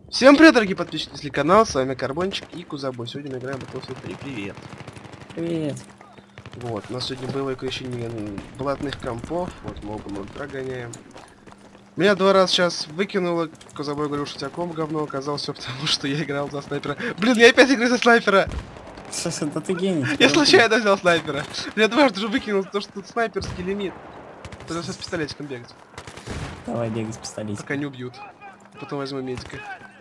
Всем привет, дорогие подписчики, если канал, с вами Карбончик и Кузабой. Сегодня мы играем в Battlefield 3. Привет. Привет. Вот, у нас сегодня боевое крещение блатных компов. Вот, мы прогоняем. Меня 2 раза сейчас выкинуло. Кузабой говорил, что у тебя комп говно оказалось все потому, что я играл за снайпера. Блин, я опять играю за снайпера! Да ты гений. Я случайно взял снайпера. Меня дважды уже выкинул, потому что тут снайперский лимит. Придется с пистолетиком бегать. Давай бегай с пистолетом. Пока не убьют. Потом возьму медика.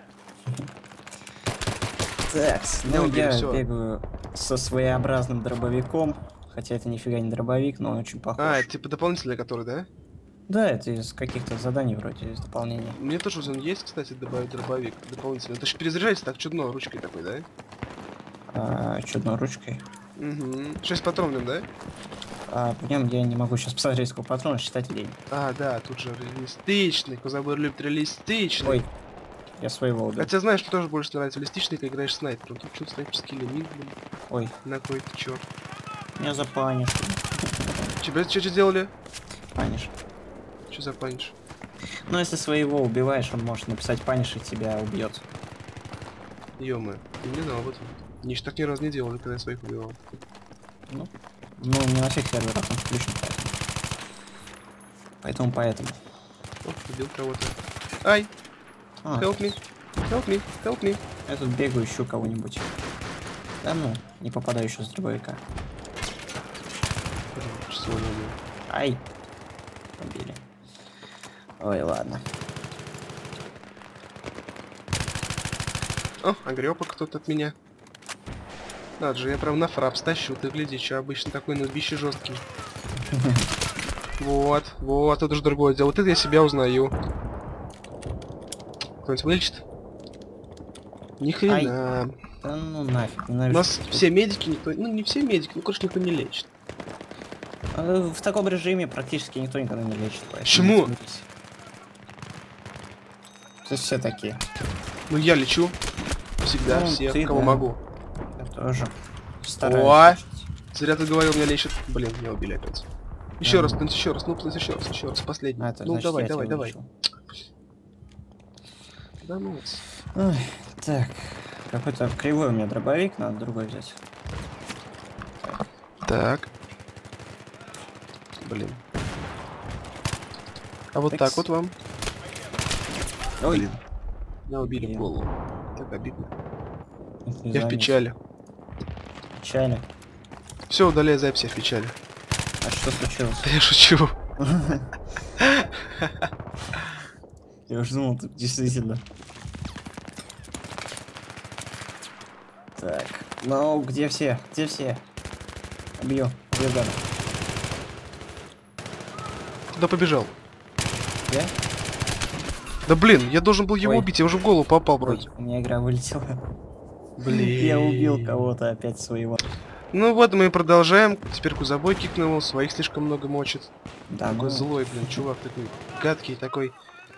Так, Не ну убили, я всё. бегаю со своеобразным дробовиком. Хотя это нифига не дробовик, но он очень похож. А, это типа дополнительный который, да? Да, это из каких-то заданий вроде, из дополнения. Мне тоже он есть, кстати, добавить дробовик дополнительно. Это же перезаряжается так чудно ручкой такой, да? Чудной ручкой. Угу. 6 патронов, да? В нем я не могу сейчас посмотреть, сколько патронов, считать лень. А, да, тут же реалистичный. Кузабор любит реалистичный. Ой, я своего убил. Хотя знаешь, что тоже больше нравится реалистичный, когда играешь снайпером. Тут что-то снайперский лимит, блин. Ой, На кой-то черт. меня запанишь. Тебя что сделали? Паниш. Что за паниш? Ну, если своего убиваешь, он может написать паниш и тебя убьет. Ё-моё, ты не знал об этом. Они ж так ни разу не делали, когда я своих убивал. Ну, не на всех серверах он включен, поэтому. О, убил кого-то. Ай! Help me! Help me! Help me! Я тут бегаю, ищу кого-нибудь. Да ну, не попадаю еще с дробовика. Что он убил? Ай! Убили. Ой, ладно. О, огребок кто-то от меня. Надо же, я прям на фрап стащу, ты гляди, что обычно такой нубище жесткий. Вот, это уже другое дело. Вот это я себя узнаю. Кто-нибудь вылечит? Ни хрена. Да ну нафиг, У ненавижу. нас все медики, никто, ну не все медики, ну короче никто не лечит. В таком режиме практически никто никогда не лечит. Почему? То есть все такие. Ну я лечу. Всегда, Ну, всех, ты, кого да. могу. Я тоже. О! Стараюсь. Зря ты говорил, меня лечат. Блин, меня убили опять. Еще Да, раз, ну. Плинс, еще раз, еще раз, последний. Это Ну значит, давай, я тебя давай. вылечил. Да ну. Ой, так. Какой-то кривой у меня дробовик, надо другой взять. Так. Блин. А вот Текс. так вот вам. Ой, Блин. Меня убили в Блин. голову. Так обидно. это не Я в заметил. печали. Печали. Все, удаляй запись, я в печали. А что случилось? Да я шучу. Я уже думал, тут действительно. Так, ну где все? Где все? Бью, гада. Куда побежал? Я? Да блин, я должен был его Ой. убить, я уже в голову попал Ой, вроде. у меня игра вылетела. Блин. Я убил кого-то опять своего. Ну вот мы и продолжаем. Теперь Кузабой кикнул, своих слишком много мочит. Да, Такой ну, злой, блин, чувак такой гадкий, такой.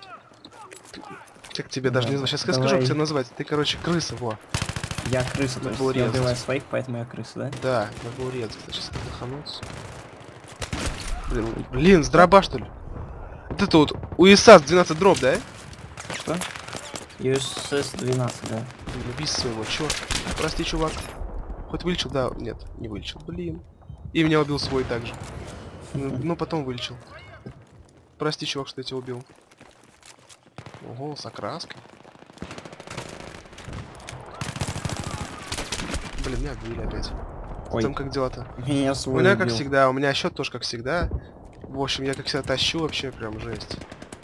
Как тебе даже Да, не знаю. Сейчас давай. скажу, как тебя назвать. Ты, короче, крыса, во. я крыса, то Надо есть было я резать. убиваю своих, поэтому я крыса, да? Да, надо было резать. Сейчас отдохнуться. Блин, с дроба что ли? Вот это вот УСАС 12 дроп, да? Что? USS 12, да. Блин, убей своего, черт. Прости, чувак. Хоть вылечил, да? Нет, не вылечил. Блин. И меня убил свой также. Ну, потом вылечил. Прости, чувак, что я тебя убил. Ого, с окраской. Блин, меня убили опять. Ой, Там как дела-то? меня У свой меня как убил. всегда, у меня счет тоже как всегда. В общем, я как всегда тащу вообще, прям жесть.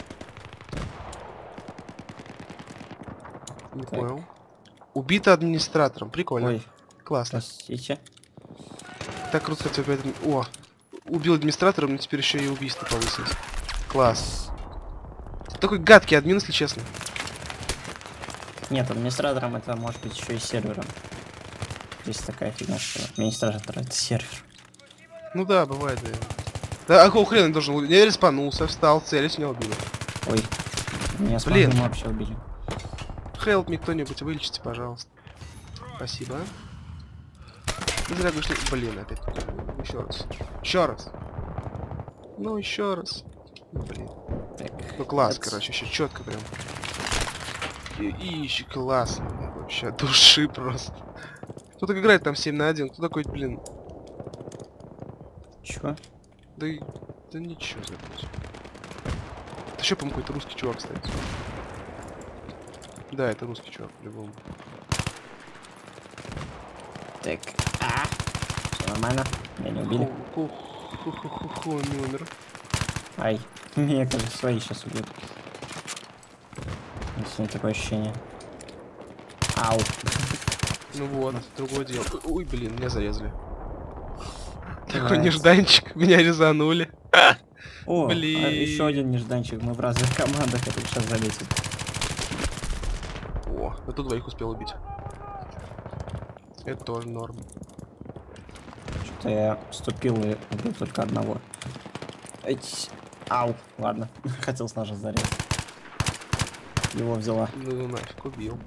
Не Так. понял. Убита администратором, прикольно. Ой, Классно. простите. Так круто, кстати, о, убил администратора, но теперь еще и убийство повысилось. Класс. Такой гадкий админ, если честно. Нет, администратором это может быть еще и сервером. Есть такая фигня, что администратор это сервер. Ну да, бывает, да. Да, а какого хрена я должен? Я респанулся, встал, целюсь, меня убили. Ой, меня с Блин. магом вообще убили. Help me кто-нибудь, вылечите, пожалуйста. Спасибо. Ну, зря вышли. Блин, опять. Еще раз. Еще раз. Ну, еще раз. Ну, блин. Так, Ну, класс, это- короче, еще четко прям. Ищи, класс. Вообще, от души просто. Кто так играет там 7 на 1? Кто такой, блин? Чё? Да, да ничего, забудь. Это еще, по-моему, какой-то русский чувак стоит. Да, это русский чувак, по-любому. Так. Все нормально. Меня не убили. Ху-ху-ху-ху-ху, не умер. Ай. Меня, кажется, свои сейчас убьют. Сегодня такое ощущение. Ау. Ну вот, другое дело. Ой, блин, меня зарезали. Такой Нравится. нежданчик, меня резанули. О, блин. еще один нежданчик. Мы в разных командах, это сейчас заметил. О, я тут двоих успел убить. Это тоже норм. Что-то я вступил и убил только одного. Эть. Ау, ладно. Хотел с ножа зарезать. Его взяла. Ну нафиг, убил.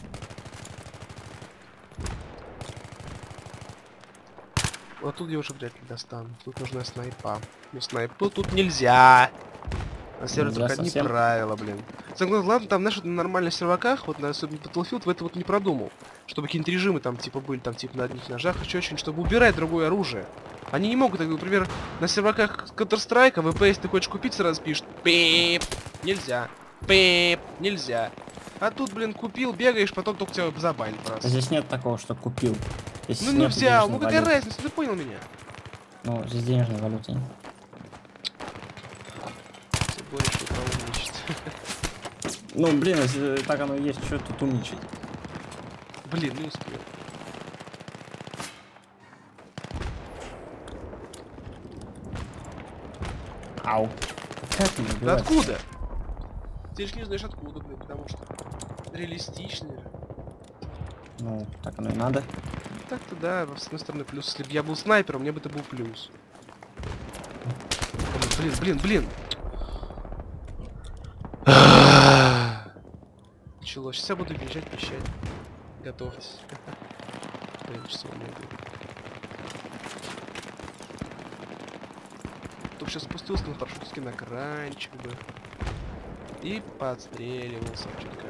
А тут я уже вряд ли достану. Тут нужна снайпа. Ну снайпу тут нельзя. На сервере Нельзя только одни совсем? правила, блин. Ладно, там, знаешь, вот на нормальных серваках, вот на особенно Battlefield, в это вот не продумал. Чтобы какие-нибудь режимы там, типа, были, там, типа, на одних ножах, еще очень, чтобы убирать другое оружие. Они не могут, так, например, на серваках Counter-Strike, VP, если ты хочешь купить, сразу пишешь, пип, нельзя, пип, нельзя. А тут, блин, купил, бегаешь, потом только тебя забанят просто. Здесь нет такого, что купил. Здесь Ну не нет взял, денежной ну какая валюты. разница, ты понял меня? Ну, здесь денежной валюты нет. Ты говоришь, что кого умничать. Ну, блин, если так оно и есть, что тут умничать? Блин, не успел. Ау. Как не Да убивать? откуда? Ты же не знаешь откуда, блин, потому что реалистично же. Ну, так оно и надо. Так-то да, с одной стороны плюс. Если бы я был снайпером, мне бы это был плюс. Блин. Началось. Сейчас я буду бежать, пищать. Готовьтесь. Блин, что у меня будет. Тут сейчас спустился на парашютский на кранчик бы. И подстреливался чутка.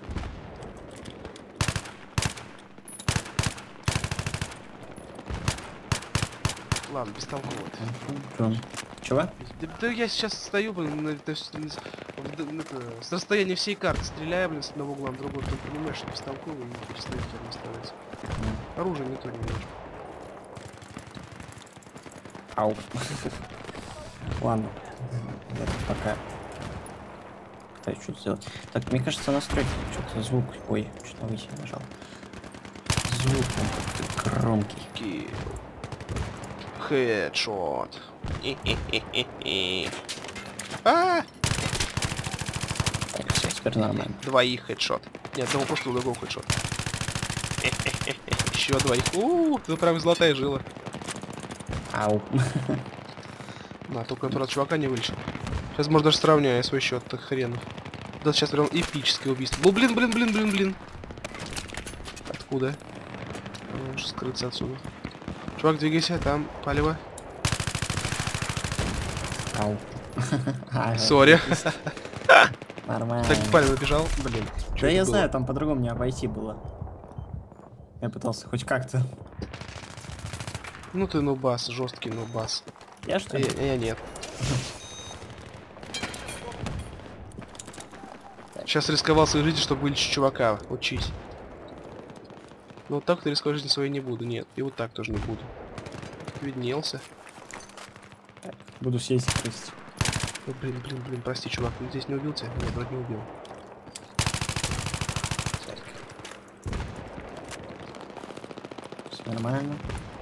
Ладно, бестолково. Чего? Да я сейчас стою, блин, с расстояния всей карты стреляю, блин, с одного угла на другой, ты понимаешь, что бестолково и перестает херня оставаться. Оружие не то не вижу. Ау. Ладно. Я пока пытаюсь что-то сделать. Так, мне кажется, настройки что-то звук. Ой, что-то выйти нажал. Звук он как-то громкий. Килл. Хедшот. А! Так, все, теперь нормально. Двоих хедшот. Нет, одного просто другого хедшот. Еще двоих. Это прям золотая жила. Ау. На, только я, правда, чувака не вылечил. Сейчас, может, даже сравняю свой счет, так хренов. Да, сейчас прям эпическое убийство. Ну, блин. Откуда? Лучше скрыться отсюда. Чувак, двигайся, там, палево. Ау. Сори. Нормально. Так, палево бежал. Блин. Да я знаю, там по-другому не обойти было. Я пытался хоть как-то. Ну ты нубас, жесткий нубас. Я что ли? Я нет. Сейчас рисковал своей жизнью, чтобы вылечить чувака. Учись. Ну вот так ты рисковать жизнью своей не буду, нет. И вот так тоже не буду. Виднелся. Буду сесть и крысить. Ну, блин, прости, чувак, он здесь не убил тебя? Нет, вроде не убил. Все нормально.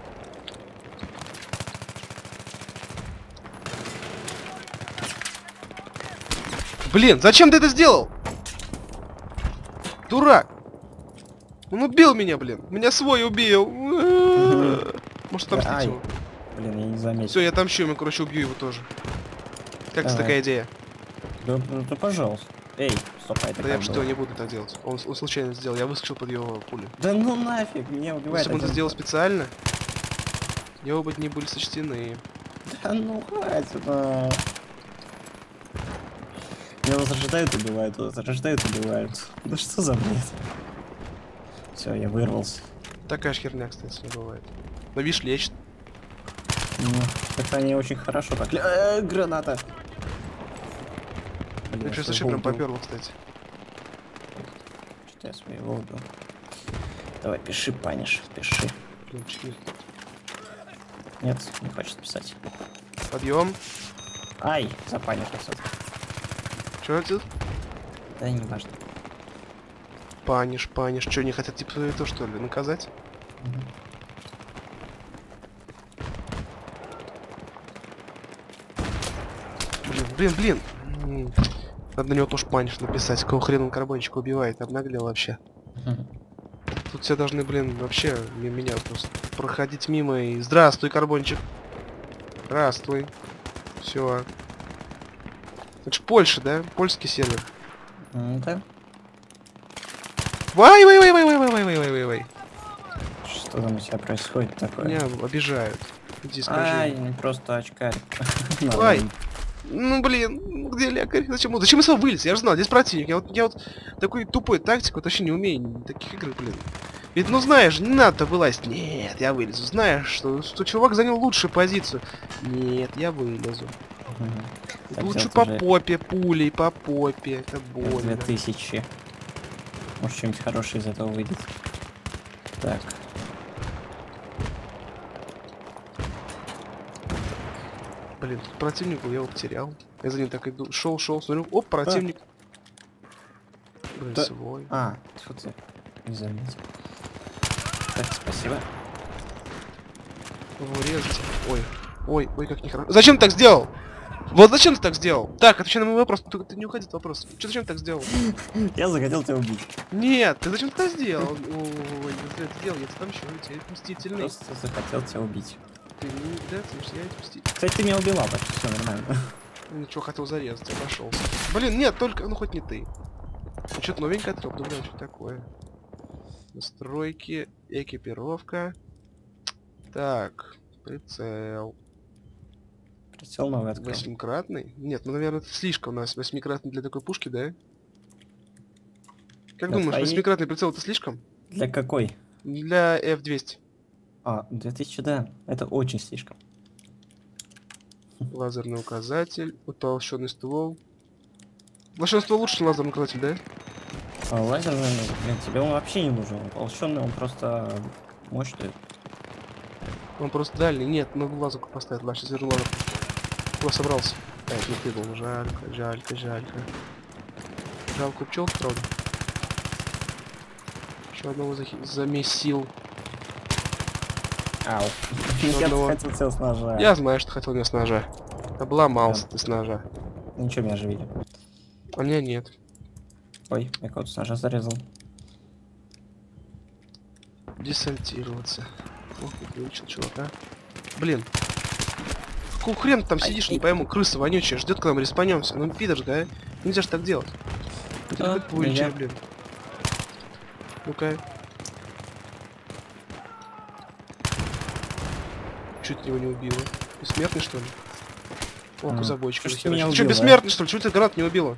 Блин, зачем ты это сделал? Дурак! Он убил меня, блин. Меня свой убил. Может отомстить Ай. его? Блин, я не заметил. Все, я отомщу ему, короче, убью его тоже. Как тебе Давай. такая идея? Да, пожалуйста. Эй, стоп, а это Да я как что, было? не буду так делать. Он случайно сделал, я выскочил под его пулю. Да ну нафиг, меня убивает. Если бы он это один. сделал специально, его бы не были сочтены. Да ну хватит. Меня возрождают, убивают, возрождают, убивают. Да что за бред? Все, я вырвался. Такая ж херня, кстати, не бывает. Но видишь, лечит. Ну, как-то они очень хорошо так. Граната! Блин, Я сейчас своего вообще прям убил. поперло, кстати. Что-то я своего убил. Давай, пиши, паниш, пиши. Блин, чуть Нет, не хочет писать. Подъем. Ай, запанишился. Че это? Да не важно. Паниш. Че, не хотят типа это что ли, наказать? Блин. Надо на него тоже паниш написать. Какого хрена он карбончика убивает? Обнаглел вообще. Тут все должны, блин, вообще меня просто проходить мимо и... Здравствуй, карбончик. Здравствуй. Все. Это ж Польша, да? Польский сервер. Да? Вай. Что там у тебя происходит такое? Меня обижают. Иди скажи. Ай, не просто очкарь. Ай. Ну блин, где лекарь? Зачем я сам вылез? Я же знал, здесь противник. Я вот такой тупой тактик, вот вообще не умею таких игр, блин. Ведь, ну знаешь, не надо вылазить. Нет, я вылезу. Знаешь, что чувак занял лучшую позицию. Нет, я вылезу. Лучше по попе, пулей, по попе. Это больно. 2000. Может, что-нибудь хорошее из этого выйдет. Так. Блин, тут противник был, я его потерял. Я за ним так иду. Шел, смотрю. Оп, противник. Блин, Да. свой. А, что ты? Не заметил. Так, спасибо. Его резать. Ой, как нехорошо. Зачем ты так сделал? Вот зачем ты так сделал? Так, отвечай на мой вопрос. Ты не уходи от вопроса. Зачем ты так сделал? Я захотел тебя убить. Нет, ты зачем ты так сделал? Ой, ты это сделал, я тебе отомщу, я мстительный. Просто захотел тебя убить. Ты не недооценишь, я это мститель. Кстати, ты меня убила, так что все нормально. Ну чё, хотел зарезать, обошелся. Блин, нет, только, ну хоть не ты. Ну что-то новенькое открыл, да блин, что такое? Настройки, экипировка. Так, прицел. Прицел новый открыл. 8-кратный? Нет, ну, наверное, это слишком у нас. 8-кратный для такой пушки, да? Как Для думаешь, твоей? 8-кратный прицел это слишком? Для какой? Для F200. А, 2000, да. Это очень слишком. Лазерный указатель, утолщенный ствол. Утолщенный ствол лучше, чем лазерный указатель, да? А лазерный, блин, тебе он вообще не нужен. Толщенный, он просто мощный. Он просто дальний. Нет, надо лазерку поставить. Ладно, сейчас верну лазерку. Куда собрался? А, это не ты был. Жалька. Жалко пчелку, правда. Еще одного замесил. Ау. Еще Я одного. хотел тебя с ножа. Я знаю, что хотел меня с ножа. Обломался ты с ножа. Ничего, меня оживили. А меня нет. Ой, я кого-то с ножа зарезал. Десантироваться. Ох, как выучил чувака. Блин. Какого хрена ты там сидишь, не пойму, крыса вонючая, ждет, когда мы респанемся. Ну, пидор, да? Нельзя же так делать. Да, Это как нельзя. блин. Ну-ка. Чуть его не убило. Бессмертный, что ли? О, кузобочка. Что ж ты меня Ты что, убил, бессмертный, что ли? Чего ты гранат не убила?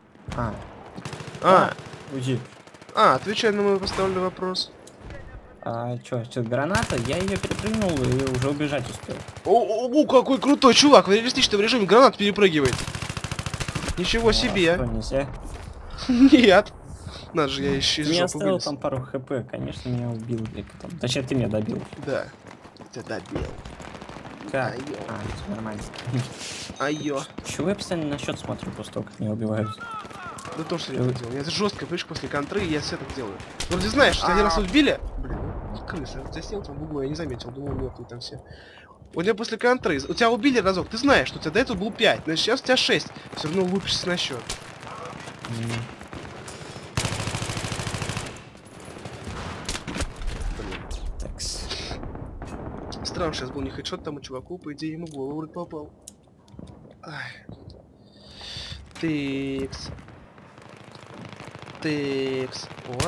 А, уйди. Отвечай на мой поставленный вопрос. А чё, граната? Я ее перепрыгнул и уже убежать успел. О, какой крутой чувак! В реалистичном режиме гранат перепрыгивает. Ничего себе. Что, нельзя? Нет. Надо же, я еще из Ты меня жопы оставил вылез. там пару хп, конечно, меня убил и потом. Точнее, ты меня добил. Да. Тебя добил. Как? Айо. А, всё нормально. Айо. Чего я постоянно на счет смотрю после того, как меня убивают? Да то, что я так делал. Я жесткая привычка после контры, и я все так делаю. Вроде знаешь, что один раз убили. Блин, ну, крыса, я сел там в углу, я не заметил, думал, мертвые там все. У тебя после контры, у тебя убили разок, ты знаешь, что у тебя до этого был 5, значит сейчас у тебя 6. Все равно лупишься на счет. Такс. Странно, сейчас был не хедшот тому чуваку, по идее ему в голову попал. Ай. Тыкс. О.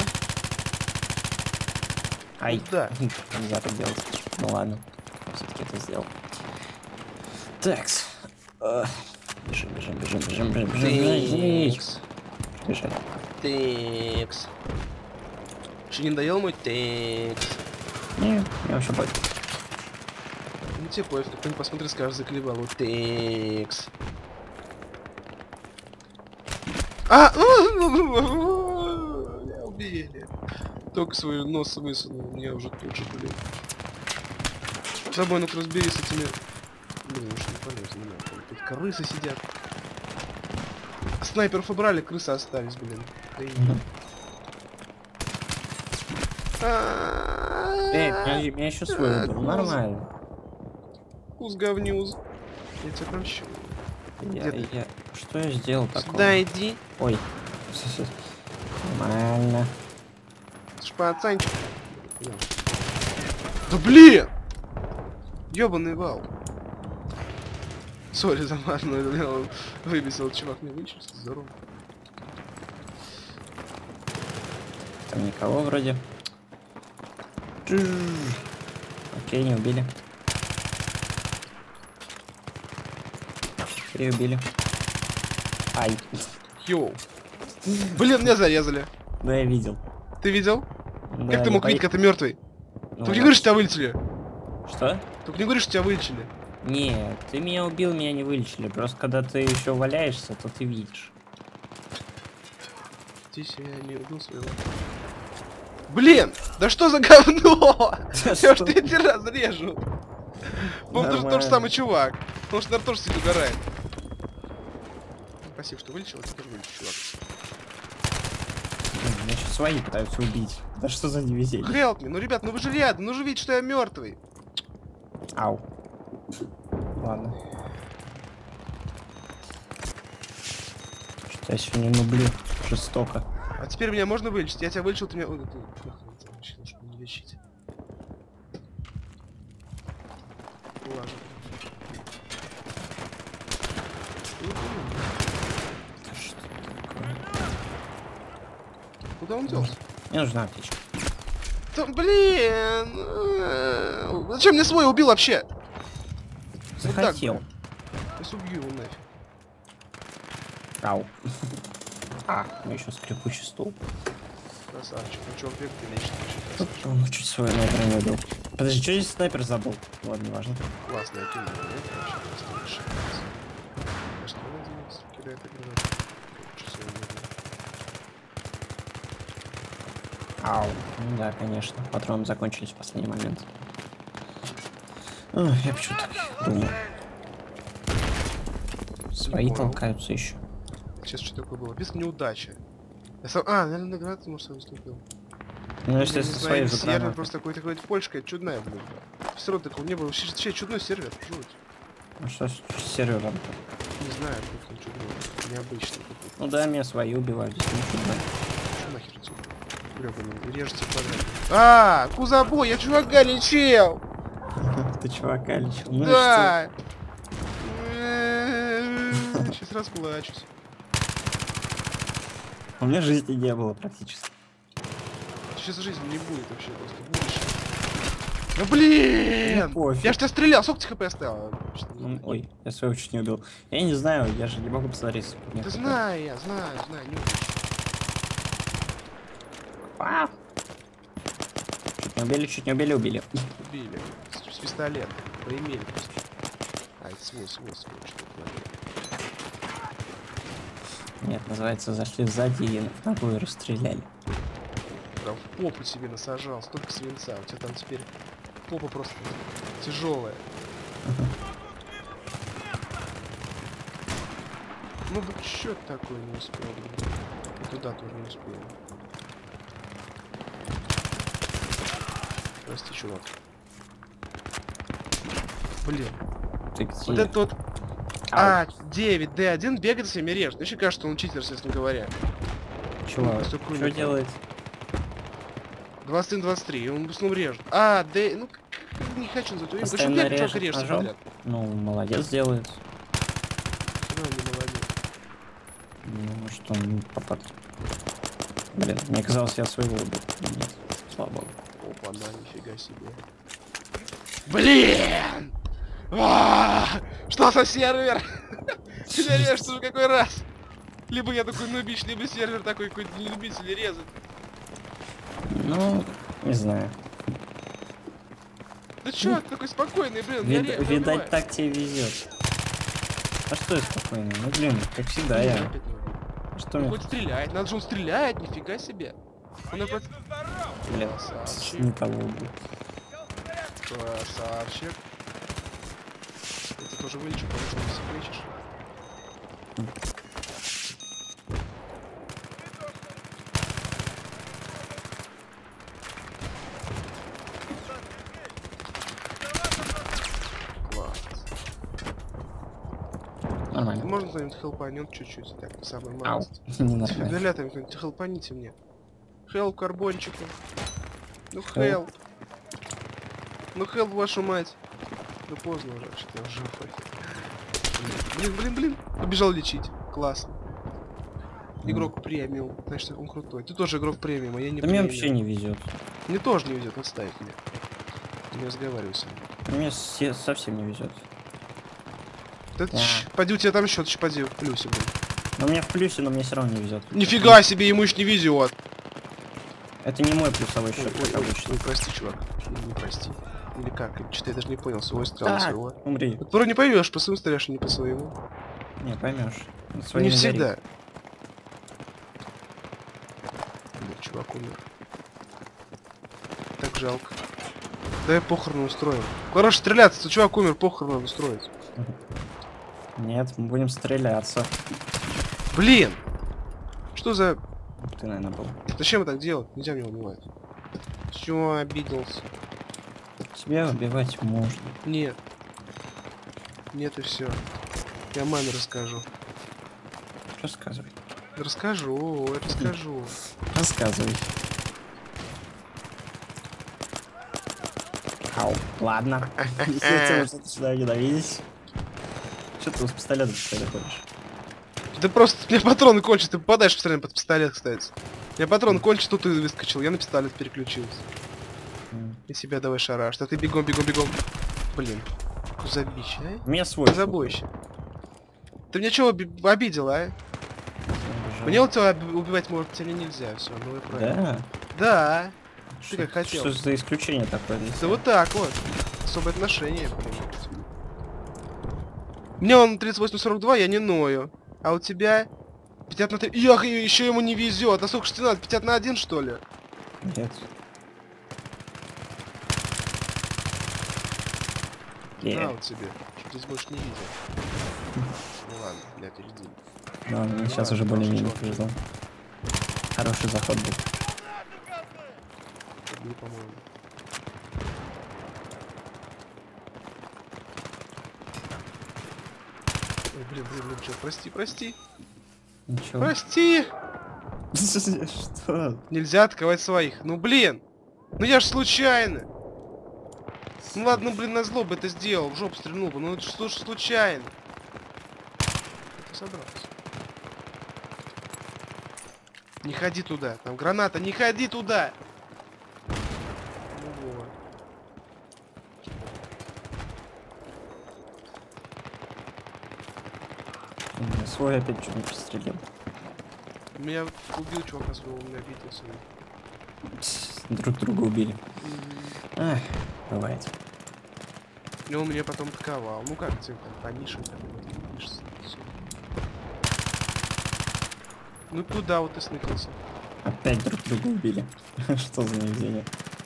Ай, Да. нельзя так делать. Ну ладно, все-таки это сделал. Такс. Бежим, бежим, бежим, бежим, бежим, бежим. Текс. Бежать. Текс. Еще не надоел мой текс? Не, я вообще пофиг. Ну тебе пофиг, кто-нибудь посмотрит, скажет, заклевал. Вот текс. А! Меня убили. Только свой нос высунул, меня уже тут же, блин. С тобой, ну-ка разберись с этими... Блин, уж не полезно, не надо. Тут крысы сидят. Снайперов убрали, крысы остались, блин. Эй, меня еще свой убил, нормально. Куз говнюз. Я тебя прощу. Что я сделал такого? Да, иди. Ой. Нормально. Пацанчик. Да блин! Ёбаный вал. Сори за мат, но меня выбесил, чувак не вычислил. Здорово. Там никого вроде. Окей, не убили. Переубили. Ай. Йоу. Блин, меня зарезали. Да, я видел. Ты видел? Да, Как ты мог видеть, когда ты мертвый? Ну, Только не говоришь, что тебя вылечили. Что? Только не говоришь, что тебя вылечили. Не, ты меня убил, меня не вылечили. Просто когда ты еще валяешься, то ты видишь. Здесь я не убил своего. Блин! Да что за говно? Я уж третий раз режу. По-моему, тот же самый чувак. Потому что, наверное, тоже сидит угорает. Спасибо, что вылечил, ты тоже вылечил, чувак. Меня еще свои пытаются убить. Да что за невезение? Help me, ну ребят, ну вы же рядом, ну же видите, что я мертвый. Ау. Ладно. Что я сегодня нублю жестоко. А теперь меня можно вылечить? Я тебя вылечил, ты меня... Ой, ты нахрен тебя вылечил, чтобы не лечить. Ладно. Что такое? Куда он делся? Мне нужна аптечка. Да, блин! Зачем мне свой убил вообще? Захотел. Вот сейчас убью его нафиг. Ау. А, ну еще скрипучий стул. Красавчик, ну чё, век ты лечишь? Ну, чуть свой снайпер не убил. Подожди, что здесь снайпер забыл? Ладно, не важно. Классная тема, нет? Вообще просто решается. А что она делает? Кидает гранату. Что сегодня делает? Ау. Ну да, конечно. Патроны закончились в последний момент. Ой, я почему так думаю. Свои толкаются еще. Сейчас что такое было? Без неудачи. Я сам... А, наверное, на гранату, может, сам ступил. Ну, если со своей же сервер гранаты. просто какой-то польская, чудная, блин. Все равно такого не было. Вообще чудной сервер, жуть. Ну что с сервером? Не знаю, как он чудной. Необычный какой-то. Ну да, меня свои убивают, здесь не чудно. Что нахер эти? Гребаный, режете квадрат. А, Кузабой, я чувака лечил! Ты чувака лечил? Ну Да! Сейчас расплачусь. у меня жизни не было практически. Сейчас жизни не будет вообще, просто будешь. Ну блин! Пофиг. Я ж тебя стрелял, сколько тебе хп оставил? Ой, я своего чуть не убил. Я не знаю, я же не могу посмотреть. сколько мне Да хп. знаю, не убил. А! Чуть не убили, убили. Убили. С пистолета. Поимели просто. А, это свой, что это. Нет, называется, зашли сзади и в ногу и расстреляли. Прям в попу себе насажал, столько свинца. У тебя там теперь попа просто тяжелая. Ну да чё такое не успел, блин. И туда тоже не успел. Прости, чувак. Блин. Ты где? Вот это вот... А, 9, D1 бегает за всеми режет. Мне еще кажется, что он читер, честно говоря. Чувак, Что что делает? 21-23, он снова режет. А, D... Ну, не хочу назвать его имя. Почему Постоянно бегает, чувак, режет режет ножом? подряд? Ну, молодец делает. Ну, не молодец. Ну что, ну, попад. Блин, мне казалось, я своего убил. Нет, слава богу. Опа, на, нифига себе. Блин! Что за сервер? Тебя режут уже какой раз. Либо я такой нубич, либо сервер такой какой-то любитель резать. Ну, не знаю. Да чё, ты такой спокойный, блин, я режу, Видать, убиваю. так тебе везет. А что я спокойный? Ну блин, как всегда я. Опять не убил. Что Ну, мне хоть тут? стреляет, надо же он стреляет, нифига себе. Он напротив... Блин, Красавчик. не того убил. Красавчик. Ты тоже вылечу, потому что не лечишь. Класс. Нормально. Можно кто-нибудь хелпанет чуть-чуть, так, самый Ау, малость. не нормально. Дефибриллятор кто-нибудь хелпаните мне. Хелп карбончику. Ну Help. хелп. Ну хелп вашу мать. Ну поздно уже, что-то я уже Блин. Побежал лечить. Классно. Игрок премиум. Значит, он крутой. Ты тоже игрок премиум, а я не Да мне премиум. вообще не везет. Мне тоже не везет, отставить меня. Не разговаривай со мной. Мне совсем не везет. Поди, у тебя там счет, поди, в плюсе был. Но у меня в плюсе, но мне все равно не везет. Нифига себе, ему еще не везет. Это не мой плюсовой счет, Ой, как обычно. прости, чувак. Не прости. Или как? Что-то я даже не понял, свой стрел, Так, своего. умри. Вот вроде не поймешь, по своему стреляешь, а не по своему. Не, поймешь. Не всегда. Блин, чувак умер. Так жалко. Давай похороны устроим. Хорош стреляться, чувак умер, похороны надо устроить. Нет, мы будем стреляться. Блин! Что за... Ты, наверное, был. Зачем так делать? Нельзя меня убивать. Все, обиделся. Тебя убивать можно. Нет. Нет и все. Я маме расскажу. Рассказывай. Расскажу. Рассказывай. Ау, ладно. Если тебя что-то сюда ненавидеть. Что ты с пистолетом ходишь? Да просто, у меня патроны кончатся, ты попадаешь постоянно под пистолет, кстати. У меня патрон кончится, тут ты выскочил, я на пистолет переключился. И себя давай шарашь, а ты бегом. Блин, кузабич, а? У меня свой. Забойщик. Ты меня чего обидел, а? Мне вот тебя убивать может, тебе нельзя, все, ну и правильно. Да? Да. Ты как хотел. Что за исключение такое? Да вот так вот. Особое отношение, блин. Мне он 38-42, я не ною. А у тебя 50 на 3. Ях, еще ему не везет. А сколько ж тебе надо? 50 на 1, что ли? Нет. Да, вот тебе. Что здесь больше не видел. Ну ладно, бля, впереди. Да, мне Ну сейчас ладно, уже более-менее хороший чувак. повезло. Хороший заход был. Не, по-моему. Ой, блин, что, прости. Ничего. Прости! Что? Нельзя атаковать своих. Ну блин! Ну я ж случайно! Ну ладно, блин, назло бы это сделал, в жопу стрельнул бы, ну это что ж случайно? Ты собрался. Не ходи туда, там граната, не ходи туда! Ну вот. Свой опять чуть не пристрелил. Меня убил чувака своего, у меня обиделся. Друг друга убили. Ах, бывает. И он меня потом атаковал. Ну как ты там по нише там видишься, всё. Ну куда вот ты сныкался? Опять друг друга убили. Что за невезение?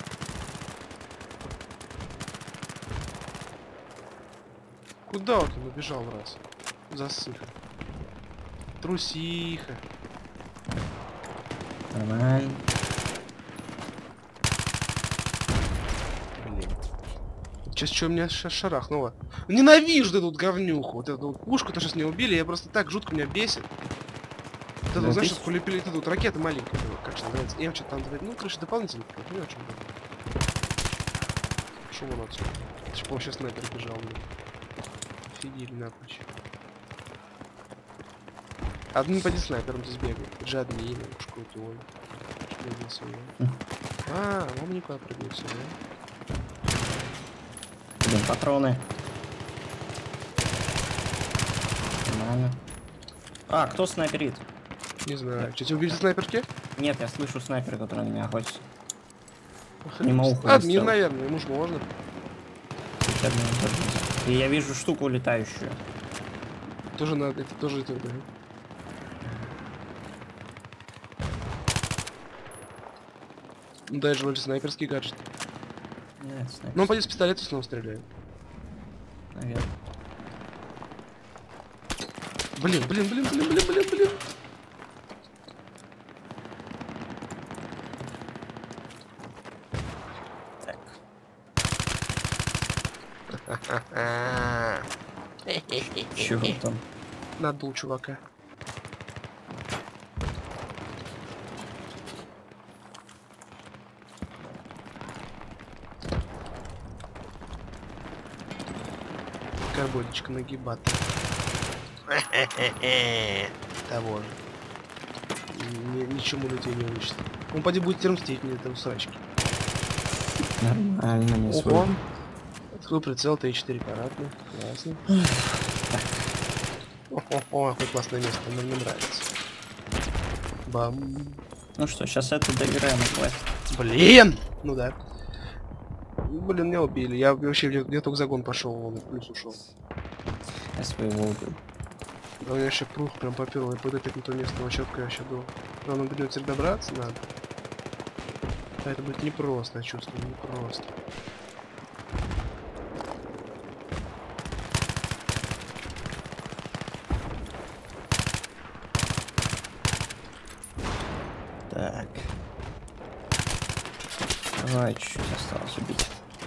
Куда вот он убежал раз? Засыха. Трусиха. Нормально. Блин. Сейчас что меня шарахнуло? Ненавижу эту вот говнюху. Вот эту вот пушку, то сейчас не убили, я просто так жутко меня бесит. Вот это, Да знаешь, ты- вот полепили эту вот ракета маленькая, как же называется? Я что-то там называется. Ну, короче, дополнительно. Я понимаю, о чем это. Шел он отсюда. Типа он сейчас снайпер бежал, блин. Офигели напрочь. Админ поди снайпером здесь бегает. Это же админ, уж крутой. А, он никуда прыгает сюда. Блин, патроны. Нормально. А, кто снайперит? Не знаю. Что, тебя убили снайперки? Нет, я слышу снайпера, который на меня охотится. Не могу Админ, выстрел. наверное, ему ж можно. И я вижу штуку летающую. Тоже надо, это тоже это, да. Ну, даже вроде снайперский гаджет. Нет, снайпер. Ну, он пойдет с пистолета снова стреляет. Наверное. Блин. Так. Чего там? Надул чувака. Карбончик нагибатор. Того же. Ничему людей не учится. Он поди будет термстить мне это срачки. Нормально, не Ого. свой. Открыл прицел 3-4 каратный. Классно. О, какое классное место, мне нравится. Бам. Ну что, сейчас это доиграем и хватит. Блин! Ну да. Блин, меня убили. Я вообще я только загон пошел, он плюс ушел. Я своего убил. Да у меня вообще прух прям по первой ПД на то место четко вообще был. Главное до него теперь добраться надо. А это будет непросто, я чувствую, непросто. Так. Давай, чуть-чуть осталось убить.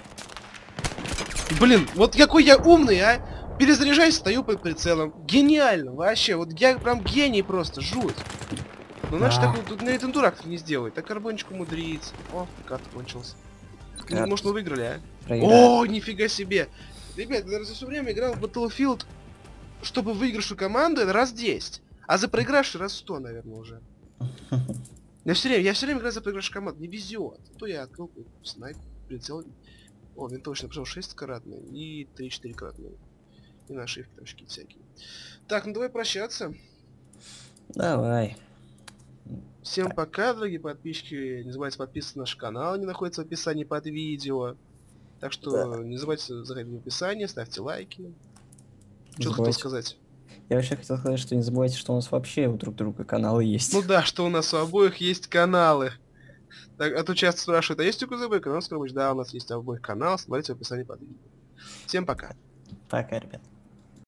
Блин, вот какой я умный, а! Перезаряжаюсь, стою под прицелом. Гениально, вообще. Вот я прям гений просто, жуть. Ну, значит, Да. так тут на этом дурак не сделает. Так карбончик умудрится. О, кат кончился. Ну, может, мы выиграли, а? Проиграли. О, нифига себе. Ребят, я за все время играл в Battlefield, чтобы выигрыш у команды раз 10. А за проигрыш раз 100, наверное, уже. Я все время играю за проигрыш команды. Не везет. То я открыл снайп, прицел. О, винтовочный пришел 6-кратный и 3-4 кратный. И нашивки там какие-то всякие. Так, ну давай прощаться. Давай. Всем пока, дорогие подписчики. Не забывайте подписываться на наш канал, они находятся в описании под видео. Так что не забывайте заходить в описание, ставьте лайки. Что хотел сказать? Я вообще хотел сказать, что не забывайте, что у нас вообще у друг друга каналы есть. Ну да, что у нас у обоих есть каналы. Так, а то часто спрашивают, а есть у КЗБ канал? Да, у нас есть у обоих канал, смотрите в описании под видео. Всем пока. Пока, ребят.